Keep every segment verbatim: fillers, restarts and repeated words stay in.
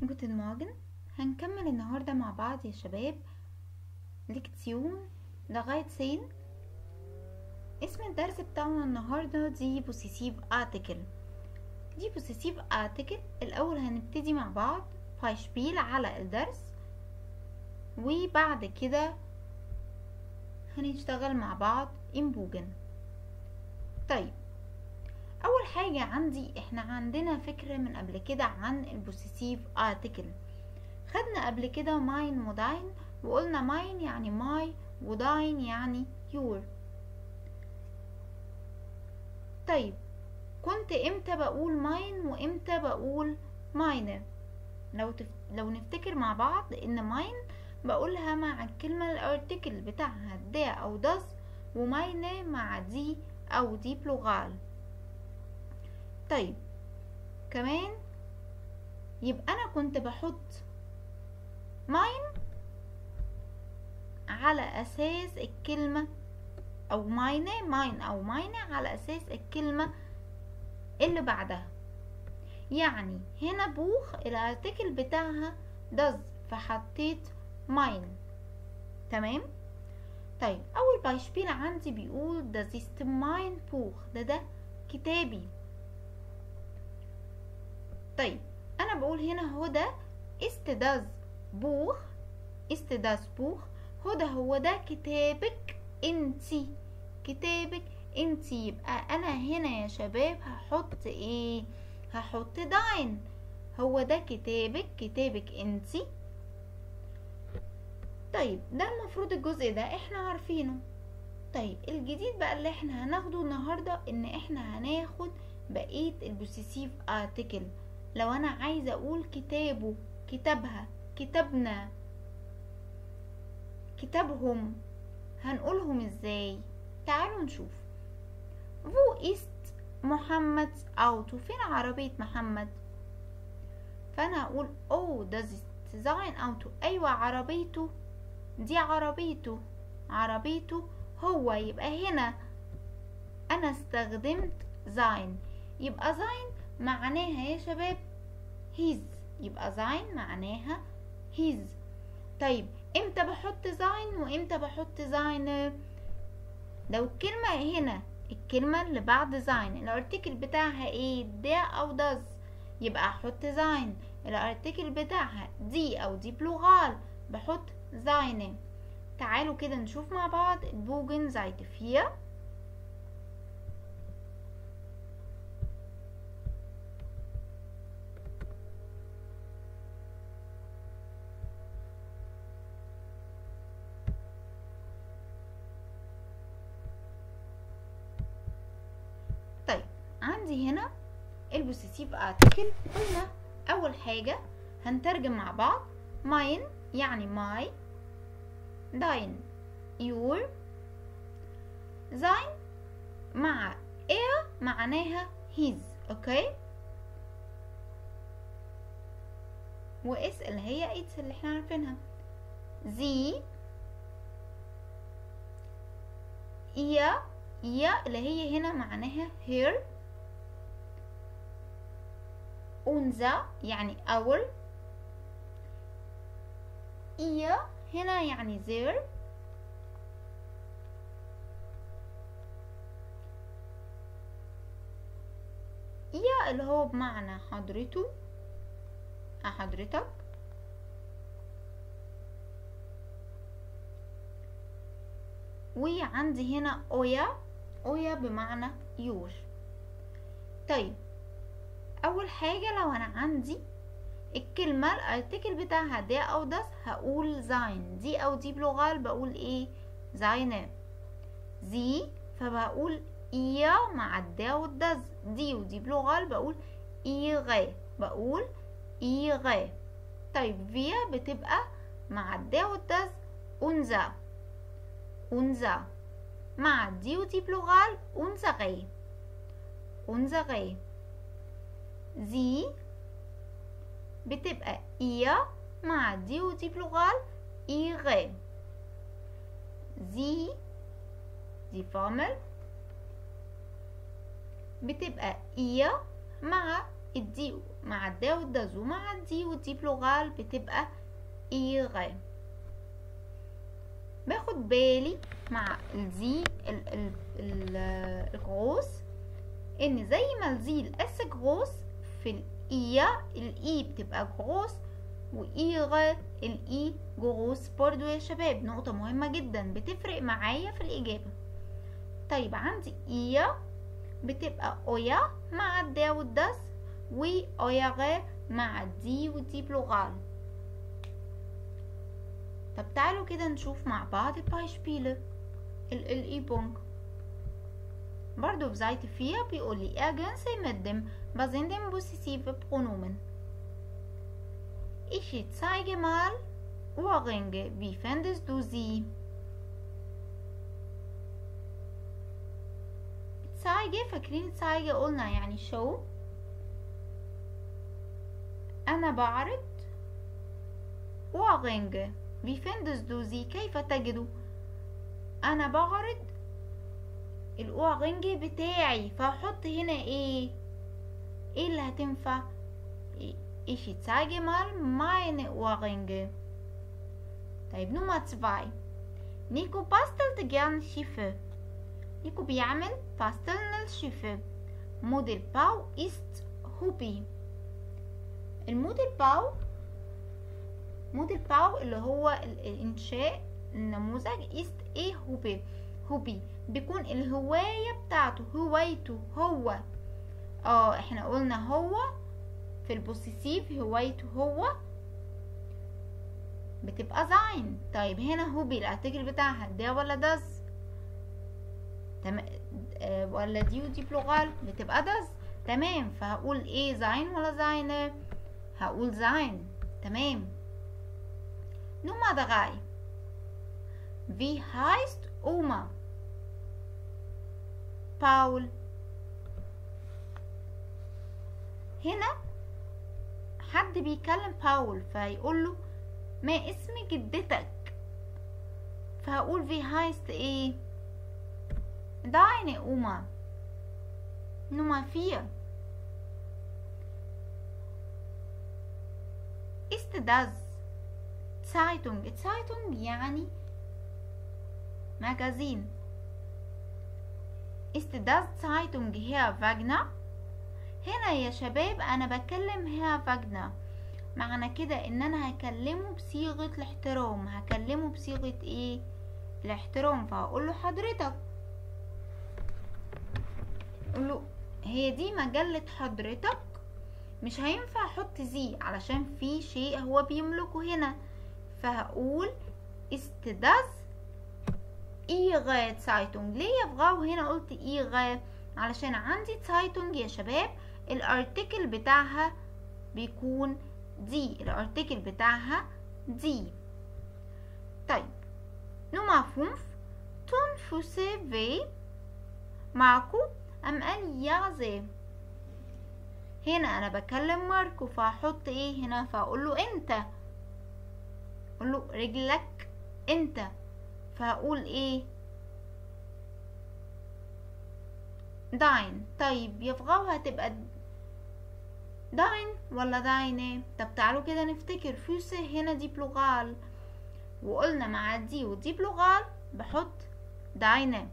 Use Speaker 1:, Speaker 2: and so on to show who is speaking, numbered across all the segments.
Speaker 1: جوتن مورجن. هنكمل النهاردة مع بعض يا شباب ليكتيون لغاية سين. اسم الدرس بتاعنا النهاردة دي بوسيسيف ارتكل. دي بوسيسيف ارتكل. الأول هنبتدي مع بعض بايشبيل على الدرس، وبعد كده هنشتغل مع بعض امبوجن. طيب، اول حاجة عندي احنا عندنا فكرة من قبل كده عن البوسيسيف ارتكل. خدنا قبل كده ماين وداين، وقلنا ماين يعني ماي وداين يعني يور. طيب، كنت امتى بقول ماين وامتى بقول ماينر؟ لو تف... لو نفتكر مع بعض ان ماين بقولها مع الكلمة الارتكل بتاعها دا او داس، وماينة مع دي او دي بلوغال. طيب كمان يبقى انا كنت بحط ماين على اساس الكلمة، او ماينة ماين او ماينة على اساس الكلمة اللي بعدها. يعني هنا بوخ الارتكل بتاعها دز، فحطيت ماين. تمام. طيب، اول بايشبيل عندي بيقول ده ist mein Buch، ده ده كتابي. طيب انا بقول هنا هو ده ist das Buch، ist das Buch، هو ده هو ده كتابك انتي، كتابك انتي. يبقى انا هنا يا شباب هحط ايه؟ هحط داين. هو ده كتابك، كتابك انتي. طيب ده المفروض الجزء ده احنا عارفينه. طيب الجديد بقى اللي احنا هناخده النهاردة ان احنا هناخد بقية البوسيسيف ارتكل. لو انا عايزة اقول كتابه، كتابها، كتابنا، كتابهم، هنقولهم ازاي؟ تعالوا نشوف. Wo ist محمد Auto؟ فين عربية محمد؟ فانا هقول oh das ist sein Auto. ايوه عربيته، دي عربيته، عربيته هو. يبقى هنا انا استخدمت زين. يبقى زين معناها يا شباب his، يبقى زين معناها his. طيب امتى بحط زين وامتى بحط زين؟ لو الكلمة هنا الكلمة اللي بعد زين الارتكل بتاعها ايه؟ ده او داز، يبقى احط زين. الارتكل بتاعها دي او دي بلوغال بحط زين. تعالوا كده نشوف مع بعض البوجن زايت فير. طيب عندي هنا البوسيسيف ارتكل. قلنا اول حاجة هنترجم مع بعض. ماين يعني ماي، داين يور، زين مع اير معناها هيز. اوكي، واس اللي هي ايتس اللي احنا عارفينها. زي يا يا اللي هي هنا معناها هير. unser يعني our. ihr هنا يعني their. ihr اللي هو بمعنى حضرته، حضرتك. وعندي هنا اويا، اويا بمعنى يور. طيب اول حاجة لو انا عندي الكلمة الارتكل بتاعها ده او داس هقول زين. دي او دي بلغال بقول ايه؟ زينة. زي فبقول إيا مع الدا والداز. دي ودي بلغال بقول إيغي، بقول إيغي. طيب فيا بتبقى مع الدا والداز أنزا، أنزا. مع دي ودي بلغال أنزغي، أنزغي. زي بتبقى إيا مع دي ودي بلغال إيغي. زي دي فورمل بتبقى إيا مع الدي مع الدا والداز ومع الدي والدي بلوغال بتبقى إيغ. باخد بالي مع الزي الغروس ان زي ما الزي الاس غروس في الايا الاي بتبقى غروس وايغ الاي غروس برضو يا شباب. نقطة مهمة جدا بتفرق معايا في الاجابة. طيب عندي ايا بتبقى اويا مع الدا والداس واوياغ مع الدي والدي بلوغال. طب تعالوا كده نشوف مع بعض Beispiele الإيبونج. برضو في Seite vier بيقول لي ergänze mit dem basenden possessive Pronomen. Ich zeige mal Ohrringe. Wie findest du sie? zeige فاكرين zeige قلنا يعني show. أنا بعرض Ohrringe. Wie findest du sie? كيف تجد؟ أنا بعرض الأورنج بتاعي فهحط هنا ايه؟ ايه اللي هتنفع؟ Ich zeige mal meine Ohrringe. طيب نمرة zwei. نيكو bastelt gern Schiffe. نيكو بيعمل basteln Schiffe. Modelbau ist Hobby. الموديلباو موديل باو اللي هو الانشاء النموذج است ايه هوبي هوبي بيكون الهواية بتاعته هوايته هو. اه احنا قلنا هو في البوسيسيف هوايته هو بتبقى زاين. طيب هنا هوبي الارتكل بتاعها ده ولا داز؟ تمام. آه ولا دي ودي بلوغال بتبقى داز. تمام. فهقول ايه زاين ولا زاين؟ هقول زاين. تمام. Nummer drei. Wie heißt Oma? Paul. هنا حد بيكلم باول فيقول له ما اسم جدتك؟ فهقول wie heißt ايه؟ deine Oma. Nummer vier. Ist das Zeitung. Zeitung يعني مجازين. Ist das Zeitung Herr Wagner؟ هنا يا شباب انا بكلم Herr Wagner معنى كده ان انا هكلمه بصيغة الاحترام. هكلمه بصيغة ايه؟ الاحترام. فهقول له حضرتك. اقول له هي دي مجلة حضرتك؟ مش هينفع احط زي علشان في شيء هو بيملكه هنا. فهقول ist das ihre Zeitung. ليه يا بغاو هنا قلت ihre؟ علشان عندي Zeitung يا شباب الارتكل بتاعها بيكون دي. الارتكل بتاعها دي. طيب نمرة خمسة. tun Füße weh ماركو أم قال يا زي؟ هنا انا بكلم ماركو فهحط ايه هنا؟ فاقول له انت. اقول له رجلك انت. فهقول ايه؟ داين. طيب يا فغاو هتبقى داين ولا داينه؟ طب تعالوا كده نفتكر. فوسه هنا دي بلوغال وقلنا مع دي ودي بلوغال بحط داينه.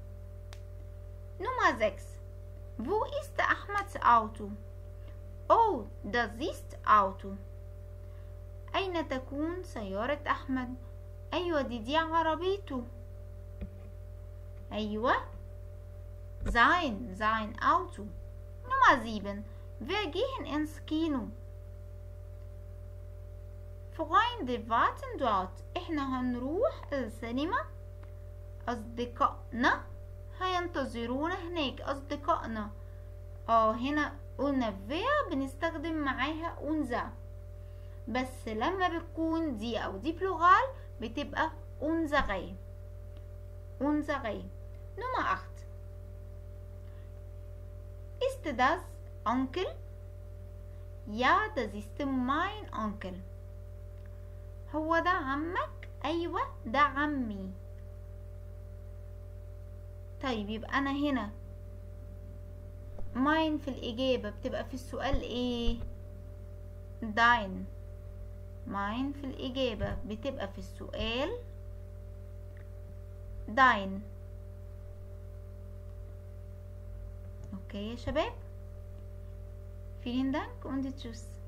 Speaker 1: نمرة ستة. Wo ist Ahmeds Auto? Oh, das ist Auto. أين تكون سيارة أحمد؟ أيوة دي دي عربيته. أيوة sein sein Auto. Nummer sieben. Wir gehen ins Kino. Freunde warten dort. إحنا هنروح السينما. أصدقائنا هينتظرونا هناك. أصدقائنا اه هنا قلنا فيا بنستخدم معاها أنزا بس لما بتكون دي أو دي بلوغال بتبقى أنزغي أنزغي. نمرة acht. Ist das Onkel? Ja, das ist mein Onkel. هو ده عمك؟ أيوة ده عمي. طيب يبقى أنا هنا ماين في الإجابة بتبقى في السؤال ايه؟ داين. ماين في الإجابة بتبقى في السؤال داين. اوكي يا شباب، vielen Dank und tschüss.